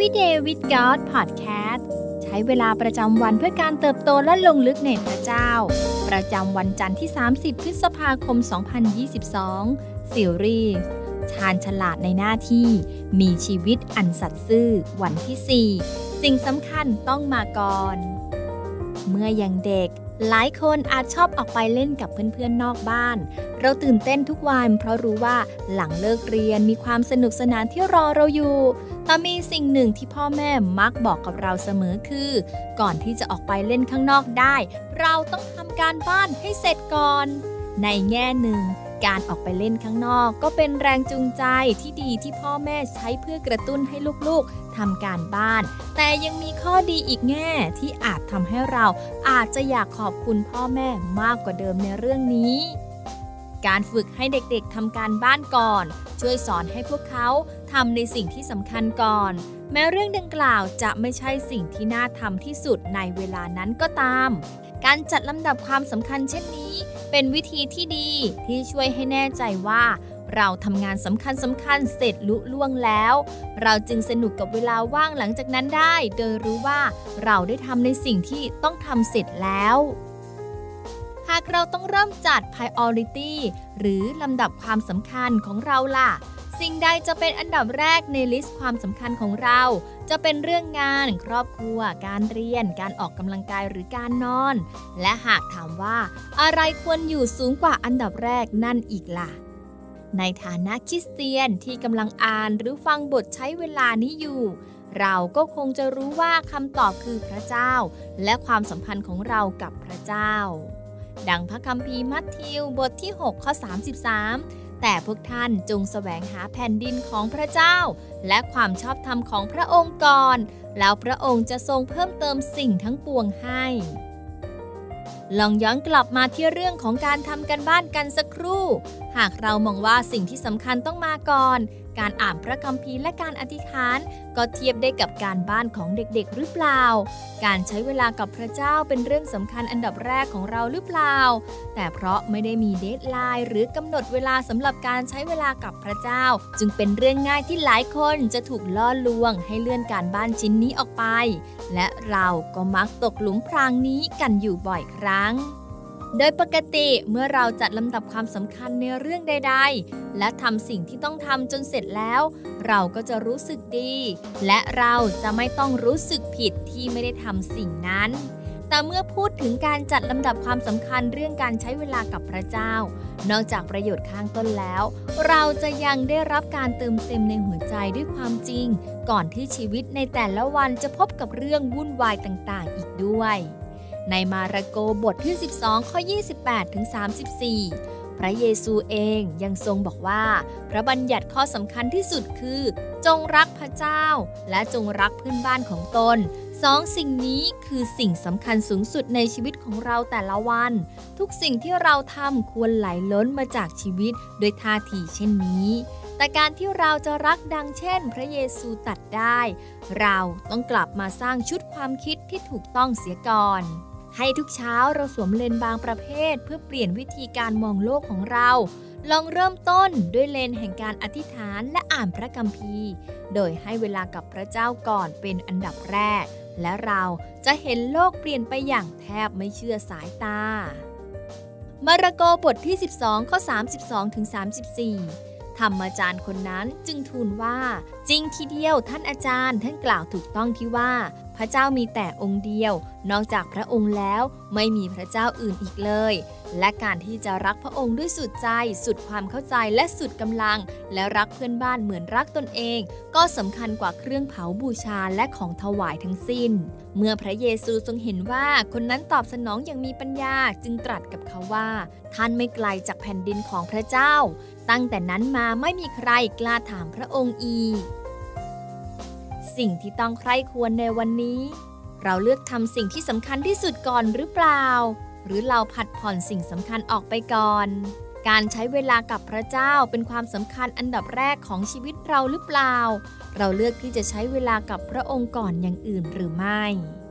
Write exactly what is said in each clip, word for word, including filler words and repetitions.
Everyday with God Podcast ใช้เวลาประจำวันเพื่อการเติบโตและลงลึกในพระเจ้าประจำวันจันทร์ที่สามสิบพฤษภาคมสองพันยี่สิบสองซีรีส์ชาญฉลาดในหน้าที่มีชีวิตอันสัตย์ซื่อวันที่สี่สิ่งสำคัญต้องมาก่อนเมื่อยังเด็กหลายคนอาจชอบออกไปเล่นกับเพื่อนๆนอกบ้านเราตื่นเต้นทุกวันเพราะรู้ว่าหลังเลิกเรียนมีความสนุกสนานที่รอเราอยู่แต่มีสิ่งหนึ่งที่พ่อแม่มักบอกกับเราเสมอคือก่อนที่จะออกไปเล่นข้างนอกได้เราต้องทำการบ้านให้เสร็จก่อนในแง่หนึ่งการออกไปเล่นข้างนอกก็เป็นแรงจูงใจที่ดีที่พ่อแม่ใช้เพื่อกระตุ้นให้ลูกๆทำการบ้านแต่ยังมีข้อดีอีกแง่ที่อาจทำให้เราอาจจะอยากขอบคุณพ่อแม่มากกว่าเดิมในเรื่องนี้การฝึกให้เด็กๆทำการบ้านก่อนช่วยสอนให้พวกเขาทำในสิ่งที่สำคัญก่อนแม้เรื่องดังกล่าวจะไม่ใช่สิ่งที่น่าทำที่สุดในเวลานั้นก็ตามการจัดลำดับความสำคัญเช่นนี้เป็นวิธีที่ดีที่ช่วยให้แน่ใจว่าเราทำงานสำคัญสำคัญเสร็จลุล่วงแล้วเราจึงสนุกกับเวลาว่างหลังจากนั้นได้โดยรู้ว่าเราได้ทำในสิ่งที่ต้องทำเสร็จแล้วหากเราต้องเริ่มจัด priority หรือลำดับความสำคัญของเราล่ะสิ่งใดจะเป็นอันดับแรกในลิสต์ความสำคัญของเราจะเป็นเรื่องงานครอบครัวการเรียนการออกกำลังกายหรือการนอนและหากถามว่าอะไรควรอยู่สูงกว่าอันดับแรกนั่นอีกล่ะในฐานะคริสเตียนที่กำลังอ่านหรือฟังบทใช้เวลานี้อยู่เราก็คงจะรู้ว่าคำตอบคือพระเจ้าและความสัมพันธ์ของเรากับพระเจ้าดังพระคัมภีร์มัทธิวบทที่หกข้อสามสิบสามแต่พวกท่านจงแสวงหาแผ่นดินของพระเจ้าและความชอบธรรมของพระองค์ก่อนแล้วพระองค์จะทรงเพิ่มเติมสิ่งทั้งปวงให้ลองย้อนกลับมาที่เรื่องของการทำการบ้านกันสักครู่หากเรามองว่าสิ่งที่สำคัญต้องมาก่อนการอ่านพระคัมภีร์และการอธิษฐานก็เทียบได้กับการบ้านของเด็กๆหรือเปล่าการใช้เวลากับพระเจ้าเป็นเรื่องสำคัญอันดับแรกของเราหรือเปล่าแต่เพราะไม่ได้มีเดดไลน์หรือกำหนดเวลาสำหรับการใช้เวลากับพระเจ้าจึงเป็นเรื่องง่ายที่หลายคนจะถูกล่อลวงให้เลื่อนการบ้านชิ้นนี้ออกไปและเราก็มักตกหลุมพรางนี้กันอยู่บ่อยครั้งโดยปกติเมื่อเราจัดลำดับความสำคัญในเรื่องใดๆและทำสิ่งที่ต้องทำจนเสร็จแล้วเราก็จะรู้สึกดีและเราจะไม่ต้องรู้สึกผิดที่ไม่ได้ทำสิ่งนั้นแต่เมื่อพูดถึงการจัดลำดับความสำคัญเรื่องการใช้เวลากับพระเจ้านอกจากประโยชน์ข้างต้นแล้วเราจะยังได้รับการเติมเต็มในหัวใจด้วยความจริงก่อนที่ชีวิตในแต่ละวันจะพบกับเรื่องวุ่นวายต่างๆอีกด้วยในมาระโกบทที่สิบสองข้อยี่สิบแปดถึงสามสิบสี่พระเยซูเองยังทรงบอกว่าพระบัญญัติข้อสำคัญที่สุดคือจงรักพระเจ้าและจงรักเพื่อนบ้านของตนสองสิ่งนี้คือสิ่งสำคัญสูงสุดในชีวิตของเราแต่ละวันทุกสิ่งที่เราทำควรไหลล้นมาจากชีวิตโดยท่าทีเช่นนี้แต่การที่เราจะรักดังเช่นพระเยซูตรัสได้เราต้องกลับมาสร้างชุดความคิดที่ถูกต้องเสียก่อนให้ทุกเช้าเราสวมเลนส์บางประเภทเพื่อเปลี่ยนวิธีการมองโลกของเราลองเริ่มต้นด้วยเลนส์แห่งการอธิษฐานและอ่านพระคัมภีร์โดยให้เวลากับพระเจ้าก่อนเป็นอันดับแรกและเราจะเห็นโลกเปลี่ยนไปอย่างแทบไม่เชื่อสายตามาระโกบทที่สิบสองข้อสามสิบสองถึงสามสิบสี่ธรรมอาจารย์คนนั้นจึงทูลว่าจริงทีเดียวท่านอาจารย์ท่านกล่าวถูกต้องที่ว่าพระเจ้ามีแต่องค์เดียวนอกจากพระองค์แล้วไม่มีพระเจ้าอื่นอีกเลยและการที่จะรักพระองค์ด้วยสุดใจสุดความเข้าใจและสุดกำลังและรักเพื่อนบ้านเหมือนรักตนเองก็สำคัญกว่าเครื่องเผาบูชาและของถวายทั้งสิ้นเมื่อพระเยซูทรงเห็นว่าคนนั้นตอบสนองอย่างมีปัญญาจึงตรัสกับเขาว่าท่านไม่ไกลจากแผ่นดินของพระเจ้าตั้งแต่นั้นมาไม่มีใครกล้าถามพระองค์อีกสิ่งที่ต้องใคร่ควรในวันนี้เราเลือกทำสิ่งที่สำคัญที่สุดก่อนหรือเปล่าหรือเราผัดผ่อนสิ่งสำคัญออกไปก่อนการใช้เวลากับพระเจ้าเป็นความสำคัญอันดับแรกของชีวิตเราหรือเปล่าเราเลือกที่จะใช้เวลากับพระองค์ก่อนอย่างอื่นหรือไม่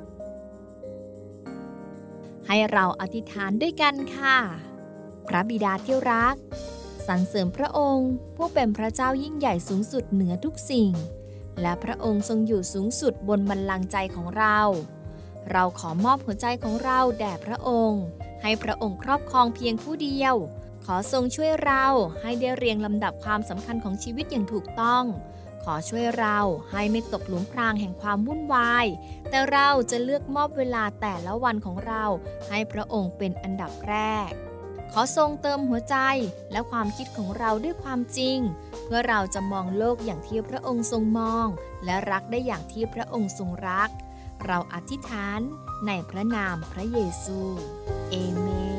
ให้เราอธิษฐานด้วยกันค่ะพระบิดาที่รักสรรเสริญพระองค์ผู้เป็นพระเจ้ายิ่งใหญ่สูงสุดเหนือทุกสิ่งและพระองค์ทรงอยู่สูงสุดบนบัลลังก์ใจของเราเราขอมอบหัวใจของเราแด่พระองค์ให้พระองค์ครอบครองเพียงผู้เดียวขอทรงช่วยเราให้ได้เรียงลำดับความสำคัญของชีวิตอย่างถูกต้องขอช่วยเราให้ไม่ตกหลุมพรางแห่งความวุ่นวายแต่เราจะเลือกมอบเวลาแต่ละวันของเราให้พระองค์เป็นอันดับแรกขอทรงเติมหัวใจและความคิดของเราด้วยความจริงเพื่อเราจะมองโลกอย่างที่พระองค์ทรงมองและรักได้อย่างที่พระองค์ทรงรักเราอธิษฐานในพระนามพระเยซูเอเมน